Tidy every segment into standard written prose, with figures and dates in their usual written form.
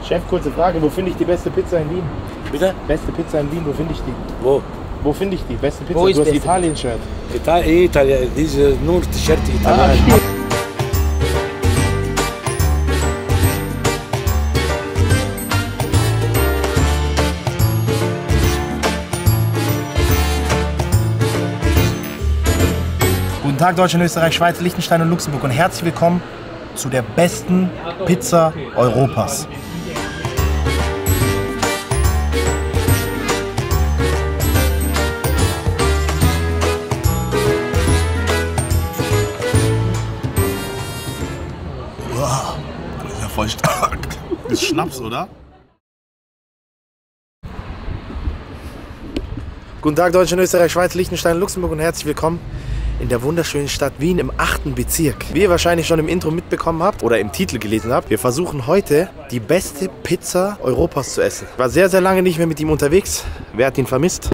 Chef, kurze Frage, wo finde ich die beste Pizza in Wien? Bitte? Beste Pizza in Wien, wo finde ich die? Wo? Wo finde ich die? Beste Pizza? Wo ist du hast beste? Italien-Shirt. Italien, diese nur T-Shirt Italien. Guten Tag Deutschland, Österreich, Schweiz, Liechtenstein und Luxemburg und herzlich willkommen zu der besten Pizza Europas. Wow, das ist ja voll stark. Das ist Schnaps, oder? Guten Tag Deutschland, Österreich, Schweiz, Liechtenstein, Luxemburg und herzlich willkommen in der wunderschönen Stadt Wien im 8. Bezirk. Wie ihr wahrscheinlich schon im Intro mitbekommen habt oder im Titel gelesen habt, wir versuchen heute die beste Pizza Europas zu essen. Ich war sehr, sehr lange nicht mehr mit ihm unterwegs. Wer hat ihn vermisst?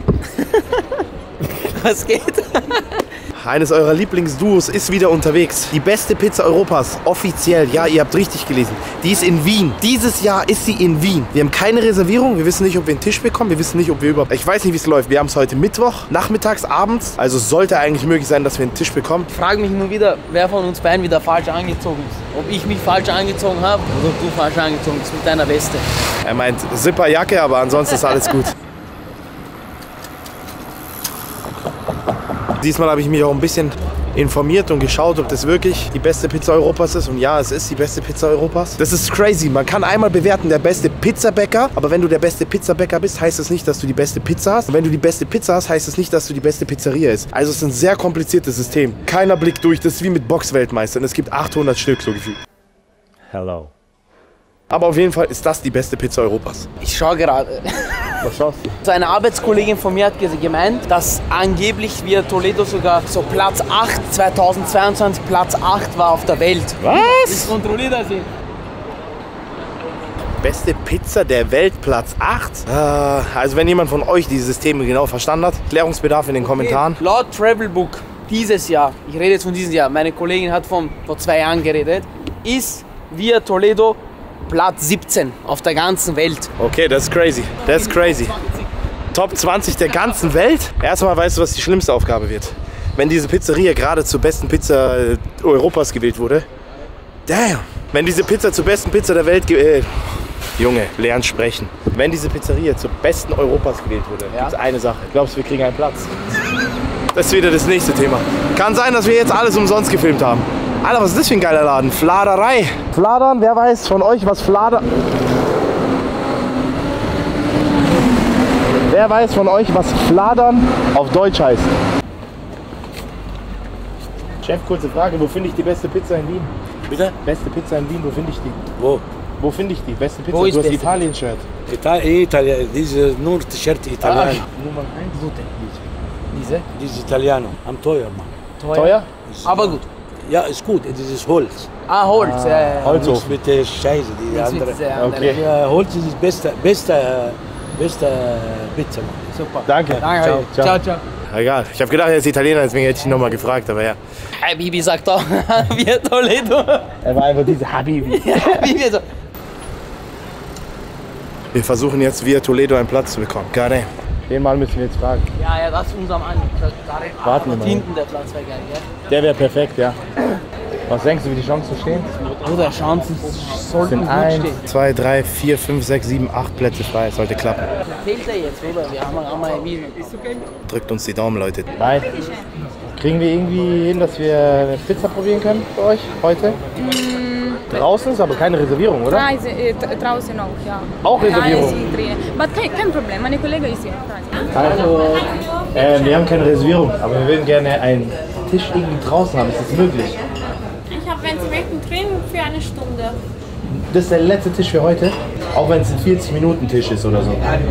Was geht? Eines eurer Lieblingsduos ist wieder unterwegs. Die beste Pizza Europas, offiziell, ja, ihr habt richtig gelesen. Die ist in Wien. Dieses Jahr ist sie in Wien. Wir haben keine Reservierung, wir wissen nicht, ob wir einen Tisch bekommen, wir wissen nicht, ob wir überhaupt... Ich weiß nicht, wie es läuft. Wir haben es heute Mittwoch, nachmittags, abends. Also sollte eigentlich möglich sein, dass wir einen Tisch bekommen. Ich frage mich nur wieder, wer von uns beiden wieder falsch angezogen ist. Ob ich mich falsch angezogen habe oder ob du falsch angezogen bist mit deiner Weste. Er meint Zipperjacke, aber ansonsten ist alles gut. Diesmal habe ich mich auch ein bisschen informiert und geschaut, ob das wirklich die beste Pizza Europas ist. Und ja, es ist die beste Pizza Europas. Das ist crazy. Man kann einmal bewerten, der beste Pizzabäcker. Aber wenn du der beste Pizzabäcker bist, heißt das nicht, dass du die beste Pizza hast. Und wenn du die beste Pizza hast, heißt das nicht, dass du die beste Pizzeria ist. Also es ist ein sehr kompliziertes System. Keiner blickt durch. Das ist wie mit Boxweltmeistern. Es gibt 800 Stück, so gefühlt. Hello. Aber auf jeden Fall ist das die beste Pizza Europas. Ich schaue gerade. Was schaust du? So eine Arbeitskollegin von mir hat gemeint, dass angeblich wir Toledo sogar so Platz 8, 2022 Platz 8 war auf der Welt. Was? Ich kontrolliere das hier. Beste Pizza der Welt, Platz 8? Also wenn jemand von euch diese Systeme genau verstanden hat, Klärungsbedarf in den Kommentaren. Laut Travelbook dieses Jahr, ich rede jetzt von diesem Jahr, meine Kollegin hat vor 2 Jahren geredet, ist Via Toledo Platz 17 auf der ganzen Welt. Okay, das ist crazy. Das ist crazy. Top 20 der ganzen Welt? Erstmal weißt du, was die schlimmste Aufgabe wird. Wenn diese Pizzeria gerade zur besten Pizza Europas gewählt wurde. Damn. Wenn diese Pizza zur besten Pizza der Welt Junge, lern sprechen. Wenn diese Pizzeria zur besten Europas gewählt wurde, gibt es eine Sache. Glaubst du, wir kriegen einen Platz? Das ist wieder das nächste Thema. Kann sein, dass wir jetzt alles umsonst gefilmt haben. Alter, was ist das für ein geiler Laden? Fladerei. Fladern, wer weiß von euch, was Flader... Wer weiß von euch, was Fladern auf Deutsch heißt? Chef, kurze Frage, wo finde ich die beste Pizza in Wien? Bitte? Beste Pizza in Wien, wo finde ich die? Wo? Wo finde ich die? Beste Pizza? Wo ist du hast beste? Italien-Shirt. Italien, diese nur T-Shirt Italien. Nummer 1. Diese? Diese Italiano, am teuer, Mann. Teuer? Aber gut. Ja, ist gut, dieses Holz. Ah, Holz. Holz. Nichts mit der Scheiße, die Nichts mit andere. der anderen. Okay. Ja, Holz ist das beste Pizza, Mann. Super. Danke. Danke. Ciao. Ciao. Egal, ich habe gedacht, er ist Italiener, deswegen hätte ich ihn nochmal gefragt, aber ja. Habibi sagt auch, Via Toledo. Er war einfach diese Habibi. Habibi so. Wir versuchen jetzt via Toledo einen Platz zu bekommen. Gar nicht. Den Mal müssen wir jetzt fragen. Ja, das ist unser Mann. Warten wir mal. Hinten der Platz wäre geil, gell? Der wäre perfekt, ja. Was denkst du, wie die Chancen stehen? Oder Chancen Es sollten sind gut 1, stehen. 2, 3, 4, 5, 6, 7, 8 Plätze frei. Es sollte klappen. Fehlt er jetzt, oder? Wir haben einmal erwiesen. Drückt uns die Daumen, Leute. Nein. Kriegen wir irgendwie hin, dass wir eine Pizza probieren können für euch heute? Draußen ist aber keine Reservierung, oder? Draußen auch, ja. Auch Reservierung? Ja, ist drin. Aber kein Problem, meine Kollegin ist hier. Also, wir haben keine Reservierung, aber wir würden gerne einen Tisch irgendwie draußen haben. Ist das möglich? Ich habe, wenn Sie möchten, drin für eine Stunde. Das ist der letzte Tisch für heute? Auch wenn es ein 40-Minuten-Tisch ist oder so.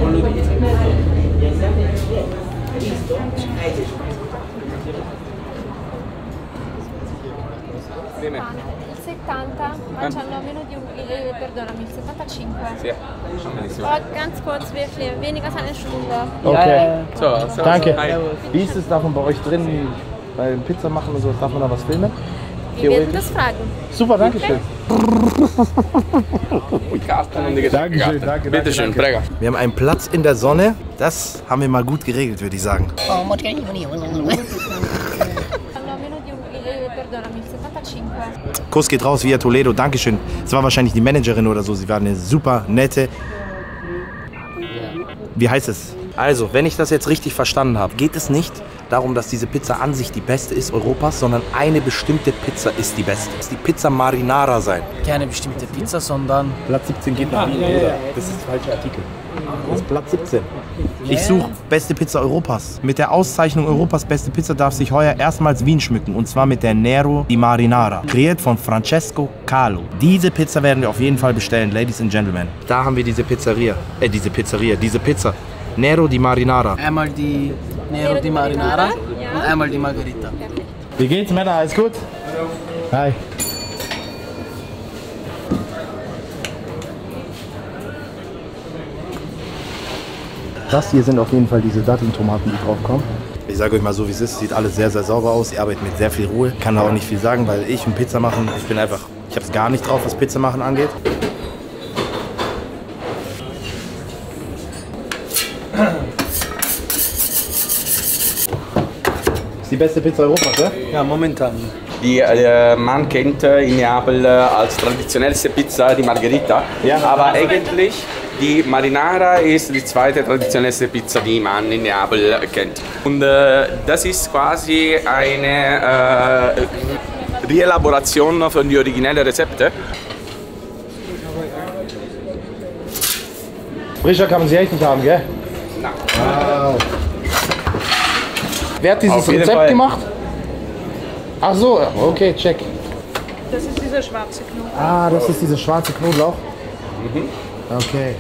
70, ma c'hanno meno di perdonami, 75. Sì, benissimo. Ganz kurz, wirklich, weniger als eine Stunde. Okay. So, Danke. Wie ist es davon bei euch drin, bei Pizza machen und so, darf man da was filmen? Wir werden das fragen. Super, danke schön. Dankeschön, danke. Bitte schön, prego. Wir haben einen Platz in der Sonne. Das haben wir mal gut geregelt, würde ich sagen. Parlo meno di perdonami, 75. Kuss geht raus via Toledo, Dankeschön. Es war wahrscheinlich die Managerin oder so. Sie war eine super nette. Wie heißt es? Also, wenn ich das jetzt richtig verstanden habe, geht es nicht darum, dass diese Pizza an sich die beste ist Europas, sondern eine bestimmte Pizza ist die beste. Es ist die Pizza Marinara sein. Keine bestimmte Pizza, sondern Platz 17 geht nach Wien, oder? Das ist der falsche Artikel. Das ist Platz 17. Ich suche beste Pizza Europas. Mit der Auszeichnung Europas beste Pizza darf sich heuer erstmals Wien schmücken. Und zwar mit der Nero di Marinara. Kreiert von Francesco Calo. Diese Pizza werden wir auf jeden Fall bestellen, Ladies and Gentlemen. Da haben wir diese Pizza. Nero di Marinara. einmal die Nero di Marinara und einmal die Margherita. Wie geht's, Männer? Alles gut? Hi. Das hier sind auf jeden Fall diese Datteltomaten, die drauf kommen. Ich sage euch mal so, wie es ist. Sieht alles sehr, sehr sauber aus. Ihr arbeitet mit sehr viel Ruhe. Kann da auch nicht viel sagen, weil ich und Pizza machen, ich habe es gar nicht drauf, was Pizza machen angeht. Die beste Pizza Europas, ja? Ja, momentan. Die man kennt in Neapel als traditionellste Pizza die Margherita, Ja. aber eigentlich die Marinara ist die zweite traditionellste Pizza, die man in Neapel kennt. Und das ist quasi eine Reelaboration von den originellen Rezepten. Frischer kann man sie echt nicht haben, gell? Nein. Wow. Wer hat dieses Auf jeden Rezept Fall. gemacht? Ach so, okay, check. Das ist dieser schwarze Knoblauch. Ah, das ist dieser schwarze Knoblauch? Okay.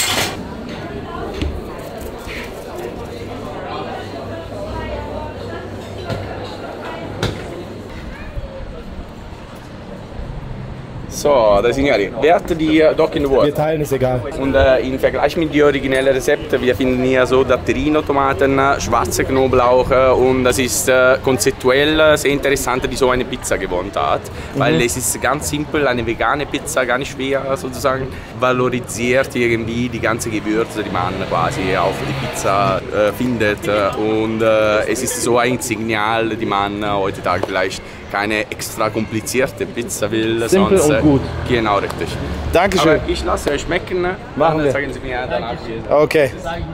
So, da signori, wer hat die Doc in the World? Wir teilen, ist egal. Und im Vergleich mit den originellen Rezepten, wir finden hier so Datterino-Tomaten, schwarze Knoblauch und das ist konzeptuell sehr interessant, wie so eine Pizza gewohnt hat. Weil es ist ganz simpel, eine vegane Pizza, gar nicht schwer sozusagen, valorisiert irgendwie die ganzen Gewürze, die man quasi auf die Pizza findet. Und es ist so ein Signal, die man heutzutage vielleicht keine extra komplizierte Pizza will. Simpel sonst, und gut. Genau, richtig. Dankeschön. Aber ich lasse euch schmecken. Machen Dann wir. sagen Sie mir danach. Okay.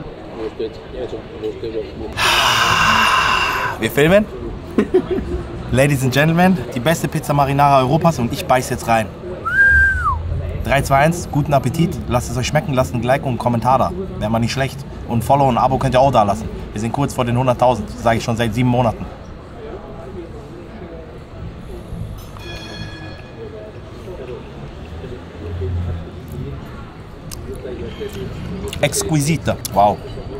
Wir filmen. Ladies and Gentlemen, die beste Pizza Marinara Europas und ich beiß jetzt rein. 3, 2, 1, guten Appetit. Lasst es euch schmecken, lasst ein Like und einen Kommentar da. Wäre mal nicht schlecht. Und ein Follow und ein Abo könnt ihr auch da lassen. Wir sind kurz vor den 100.000, das sage ich schon seit 7 Monaten. Exquisite. Wow.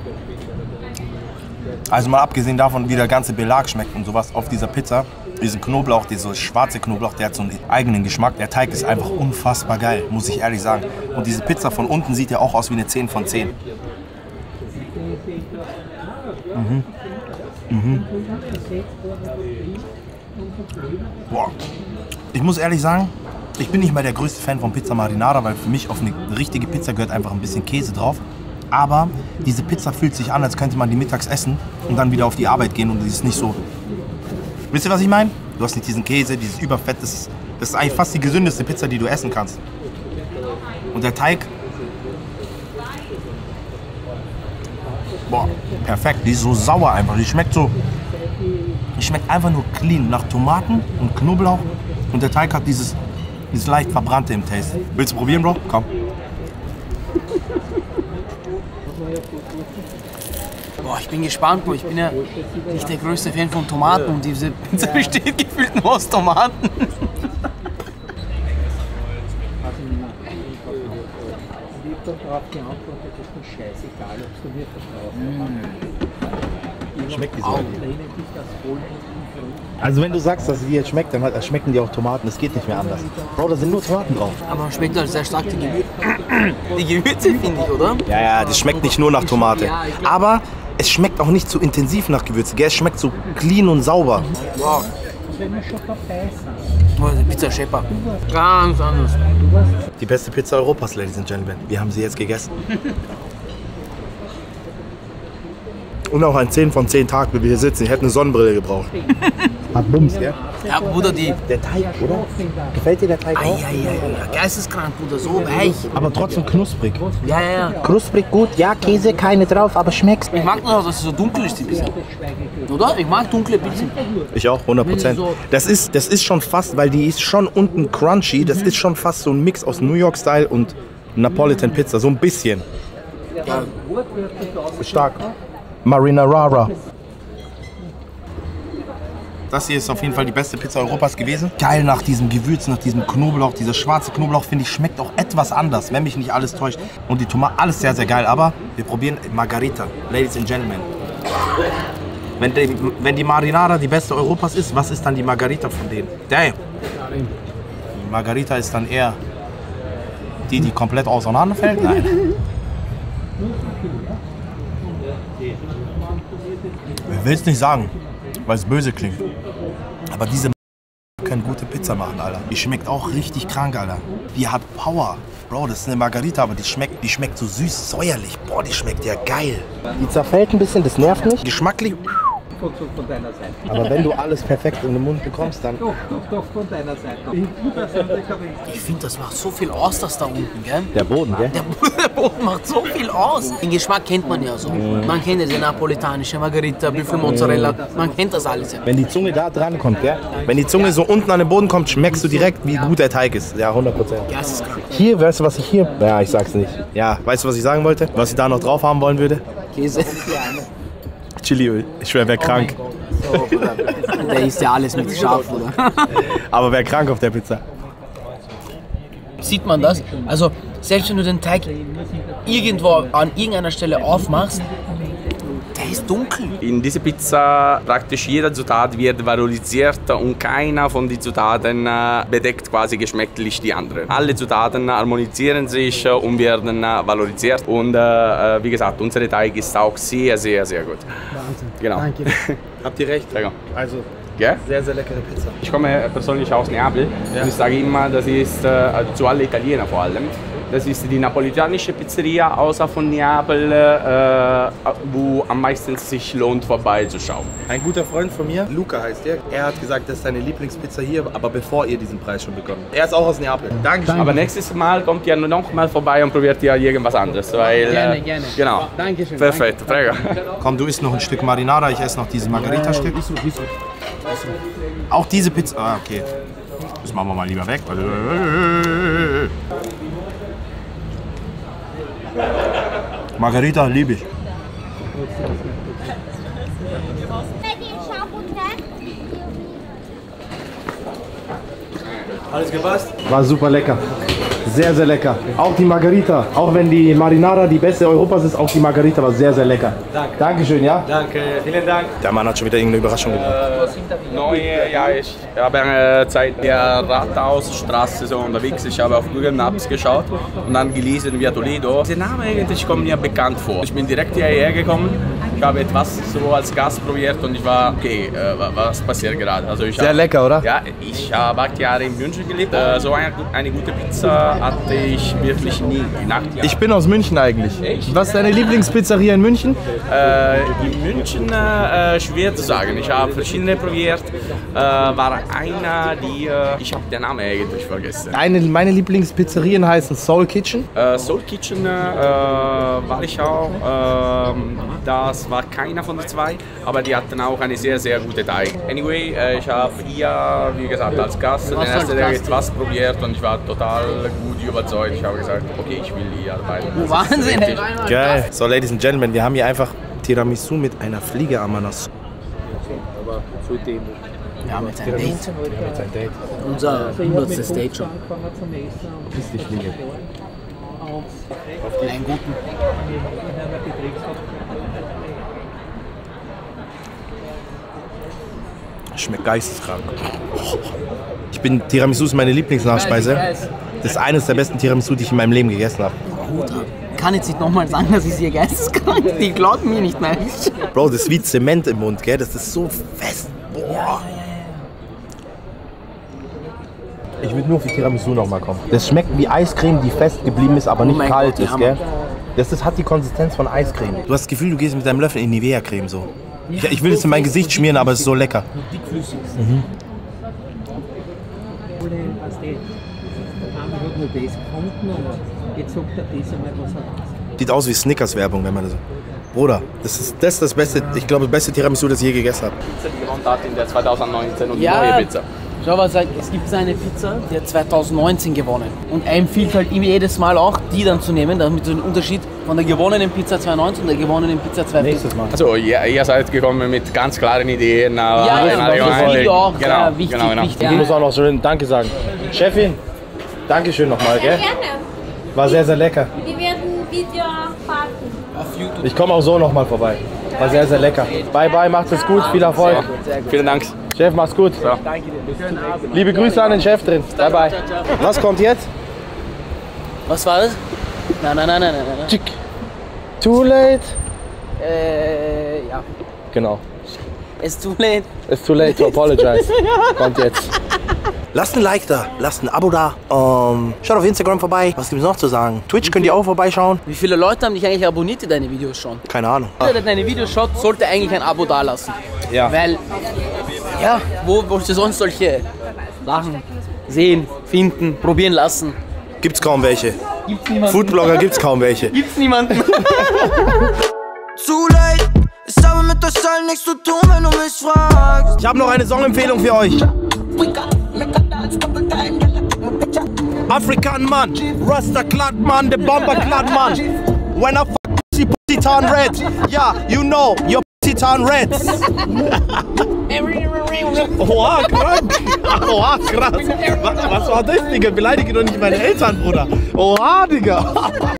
Also mal abgesehen davon, wie der ganze Belag schmeckt und sowas auf dieser Pizza, diesen Knoblauch, dieser schwarze Knoblauch, der hat so einen eigenen Geschmack. Der Teig ist einfach unfassbar geil, muss ich ehrlich sagen. Und diese Pizza von unten sieht ja auch aus wie eine 10 von 10. Boah. Ich muss ehrlich sagen, ich bin nicht mal der größte Fan von Pizza Marinara, weil für mich auf eine richtige Pizza gehört einfach ein bisschen Käse drauf. Aber diese Pizza fühlt sich an, als könnte man die mittags essen und dann wieder auf die Arbeit gehen und die ist nicht so... Wisst ihr, was ich meine? Du hast nicht diesen Käse, dieses Überfett, das ist eigentlich fast die gesündeste Pizza, die du essen kannst. Und der Teig... Boah, perfekt, die ist so sauer einfach, die schmeckt so... Die schmeckt einfach nur clean, nach Tomaten und Knoblauch und der Teig hat dieses leicht verbrannte im Taste. Willst du probieren, Bro? Komm. Boah, ich bin gespannt, Bro. Ich bin ja nicht der größte Fan von Tomaten und diese Pizza besteht gefühlt nur aus Tomaten. Schmeckt die so? Also wenn du sagst, dass sie jetzt schmeckt, dann schmecken die auch Tomaten. Das geht nicht mehr anders. Bro, da sind nur Tomaten drauf. Aber man schmeckt halt sehr stark die Gewürze. Die Gewürze, finde ich, oder? Ja, ja, das schmeckt nicht nur nach Tomate. Aber es schmeckt auch nicht so intensiv nach Gewürze. Gell? Es schmeckt so clean und sauber. Wow. Oh, die Pizza Schepper. Ganz anders. Die beste Pizza Europas, Ladies and Gentlemen. Wir haben sie jetzt gegessen. Und auch ein 10 von 10 Tag, wie wir hier sitzen. Ich hätte eine Sonnenbrille gebraucht. Hat Bums, ja? Ja, Bruder, die... Der Teig, oder? Gefällt dir der Teig auch? Geisteskrank, Bruder, so weich. Aber trotzdem knusprig. Ja. Knusprig gut, ja, Käse, keine drauf, aber schmeckt's. Ich mag nur, dass es so dunkel ist, die Pizza. Oder? Ich mag dunkle Pizzen. Ich auch, 100%. Das ist schon fast, weil die ist schon unten crunchy, das ist schon fast so ein Mix aus New York Style und Napolitan Pizza, so ein bisschen. Ja. Stark. Marinara. Das hier ist auf jeden Fall die beste Pizza Europas gewesen. Geil nach diesem Gewürz, nach diesem Knoblauch. Dieser schwarze Knoblauch, finde ich, schmeckt auch etwas anders, wenn mich nicht alles täuscht. Und die Tomaten, alles sehr, sehr geil. Aber wir probieren Margarita, Ladies and Gentlemen. Wenn die Marinara die beste Europas ist, was ist dann die Margarita von denen? Die Margarita ist dann eher die komplett auseinanderfällt? Nein. Ich will es nicht sagen, weil es böse klingt. Aber diese können gute Pizza machen, Alter. Die schmeckt auch richtig krank, Alter. Die hat Power. Bro, das ist eine Margarita, aber die schmeckt so süß, säuerlich. Boah, die schmeckt ja geil. Die zerfällt ein bisschen, das nervt nicht. Geschmacklich. Aber wenn du alles perfekt in den Mund bekommst, dann... Doch, von deiner Seite. Ich finde, das macht so viel aus, das da unten, gell? Der Boden, gell? Der Boden macht so viel aus. Den Geschmack kennt man ja so. Man kennt ja die napolitanische Margarita, Büffelmozzarella. Man kennt das alles ja. Wenn die Zunge da dran kommt, gell? Wenn die Zunge so unten an den Boden kommt, schmeckst du direkt, wie gut der Teig ist. Ja, 100%. Geisteskrank. Hier, weißt du, was ich hier... Ja, ich sag's nicht. Ja, weißt du, was ich sagen wollte? Was ich da noch drauf haben wollen würde? Käse. Chiliöl. Ich schwör, wer krank. Der isst ja alles mit scharf, oder? Aber wer krank auf der Pizza? Sieht man das? Also, selbst wenn du den Teig irgendwo an irgendeiner Stelle aufmachst, der ist dunkel. In dieser Pizza praktisch jede Zutat wird valorisiert und keiner von den Zutaten bedeckt quasi geschmacklich die andere. Alle Zutaten harmonisieren sich und werden valorisiert. Und wie gesagt, unser Teig ist auch sehr, sehr, sehr gut. Wahnsinn. Genau. Danke. Habt ihr recht? Sehr gut. Also, Ja? sehr, sehr leckere Pizza. Ich komme persönlich aus Neapel und ich sage immer, das ist also zu alle Italiener vor allem. Das ist die napolitanische Pizzeria außer von Neapel, wo am meisten sich lohnt vorbeizuschauen. Ein guter Freund von mir, Luca heißt der, er hat gesagt, das ist seine Lieblingspizza hier, aber bevor ihr diesen Preis schon bekommt. Er ist auch aus Neapel. Dankeschön. Aber nächstes Mal kommt ihr noch mal vorbei und probiert ihr irgendwas anderes. Weil, Gerne. Genau. Dankeschön. Perfekt, prego. Komm, du isst noch ein Stück Marinara, ich esse noch dieses Margarita-Stück. Auch diese Pizza. Ah, okay. Das machen wir mal lieber weg. Margarita liebe ich. Alles gepasst? War super lecker. Sehr, sehr lecker. Auch die Margarita. Auch wenn die Marinara die beste Europas ist, auch die Margarita war sehr, sehr lecker. Danke. Dankeschön, ja? Danke, vielen Dank. Der Mann hat schon wieder irgendeine Überraschung gebracht. Ja, ich habe seit der Rathausstraße so unterwegs. Ich habe auf Google Maps geschaut und dann gelesen Via Toledo. Der Name eigentlich kommt mir bekannt vor. Ich bin direkt hierher gekommen. Ich habe etwas so als Gast probiert und ich war, okay, was passiert gerade? Also Sehr lecker, oder? Ja, ich habe 8 Jahre in München gelebt. So eine gute Pizza hatte ich wirklich nie in 8 Jahren. Ich bin aus München eigentlich. Echt? Was ist deine Lieblingspizzeria in München? In München schwer zu sagen. Ich habe verschiedene probiert. War einer, die ich habe den Namen eigentlich vergessen. Meine Lieblingspizzerien heißen Soul Kitchen. Soul Kitchen war ich auch. Das war keiner von den zwei, aber die hatten auch eine sehr, sehr gute Teig. Anyway, ich habe hier, wie gesagt, als Gast den ersten Tag etwas probiert und ich war total gut überzeugt. Ich habe gesagt, okay, ich will hier arbeiten. Wahnsinn, ey. Geil. So, Ladies and Gentlemen, wir haben hier einfach Tiramisu mit einer Fliege Ananas. Wir haben jetzt ein Date. Unser 100. Date schon. Ist die Fliege. Einen guten. Schmeckt geisteskrank. Tiramisu ist meine Lieblingsnachspeise. Das ist eines der besten Tiramisu, die ich in meinem Leben gegessen habe. Ich kann jetzt nicht nochmal sagen, dass ich hier geisteskrank. Die glauben mir nicht mehr. Bro, das ist wie Zement im Mund, gell? Das ist so fest. Boah. Ich würde nur für Tiramisu nochmal kommen. Das schmeckt wie Eiscreme, die fest geblieben ist, aber nicht kalt ist, gell? Das hat die Konsistenz von Eiscreme. Du hast das Gefühl, du gehst mit deinem Löffel in Nivea-Creme so. Ich will es in mein Gesicht schmieren, aber es ist so lecker. Mhm. Sieht aus wie Snickers-Werbung, wenn man das... Bruder, das ist das Beste, ich glaube, das beste Tiramisu, das ich je gegessen habe. Pizza, die gewonnen hat in der 2019 und die Ja. neue Pizza. Schau, was sagt, es gibt eine Pizza, die hat 2019 gewonnen. Und er empfiehlt halt ihm jedes Mal auch, die dann zu nehmen, damit so ein Unterschied von der gewonnenen Pizza 2019 und der gewonnenen Pizza 2014. Nächstes Mal. Also ihr seid gekommen mit ganz klaren Ideen. Ja, das ist auch wichtig. Ich muss auch noch schön Danke sagen. Chefin, Dankeschön nochmal, gell? Gerne. War sehr, sehr lecker. Wir werden Video warten. Ich komme auch so nochmal vorbei. War sehr, sehr lecker. Bye, bye, macht es gut, viel Erfolg. Vielen Dank. Chef, mach's gut. Danke dir. Schönen Abend. Liebe Grüße an den Chef drin. Bye, bye. Was kommt jetzt? Was war das? Nein. Tschick. Too late? Ja. Genau. It's too late. It's too late to apologize. Kommt jetzt. Lasst ein Like da, lasst ein Abo da. Schaut auf Instagram vorbei. Was gibt's noch zu sagen? Twitch könnt ihr auch vorbeischauen. Wie viele Leute haben dich eigentlich abonniert, die deine Videos schauen? Keine Ahnung. Jeder, der deine Videos schaut, sollte eigentlich ein Abo dalassen. Ja. Weil, ja, wo willst du sonst solche Sachen sehen, finden, probieren lassen? Gibt's kaum welche. Gibt's niemanden. Foodblogger gibt's kaum welche. Gibt's niemanden. Zu late, ich habe mit der Style nichts zu tun, wenn du mich fragst. Ich habe noch eine Songempfehlung für euch. African man, Rasta clad man, the bomber clad man. When I pussy turn red, yeah, you know, your pussy turn red. Oha, krank. Oha, krass. Was war das, Digga? Beleidige doch nicht meine Eltern, Bruder. Oha, Digga.